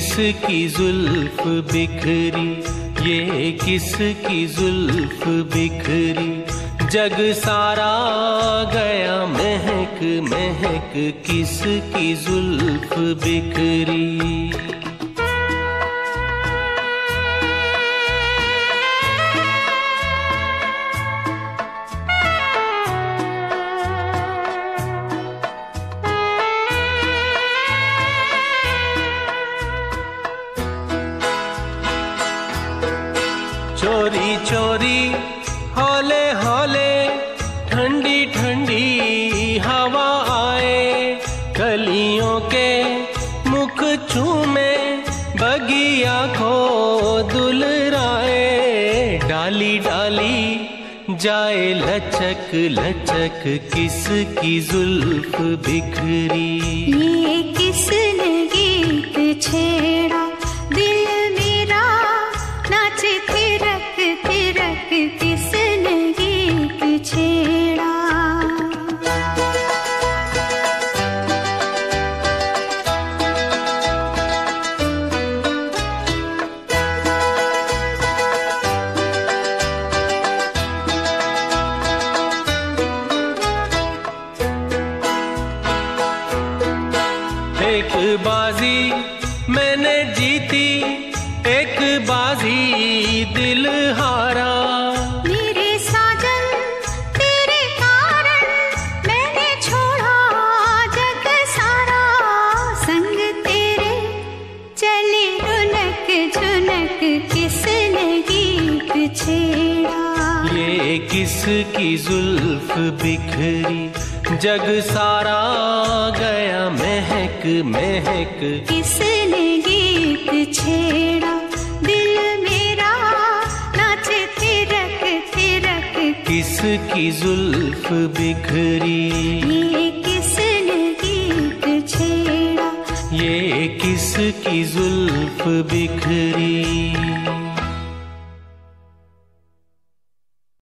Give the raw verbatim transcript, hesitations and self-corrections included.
किसकी जुल्फ बिखरी, ये किसकी जुल्फ बिखरी, जग सारा गया महक महक, किसकी जुल्फ बिखरी। चोरी चोरी हौले हौले ठंडी ठंडी हवा आए, कलियों के मुख चूमे बगिया को दुलराए, डाली डाली जाए लचक लचक, किसकी जुल्फ बिखरी। ये किसने गीत छेड़ा, दिल मेरा नाचे थिरक थिरक, किसने गीत छेड़ा। एक बाजी मैंने जीती, एक बाजी दिल हारा, मेरे साजन तेरे कारण मैंने छोड़ा जग सारा, संग तेरे चले रुनक झुनक, किसने गीत छेड़ा। ये किसकी जुल्फ बिखरी, जग सारा गया महक महक, किसने गीत छेड़ा, दिल मेरा नाचे थिरक थिरक, किसकी जुल्फ बिखरी। ये किसने गीत छेड़ा, ये किसकी जुल्फ बिखरी।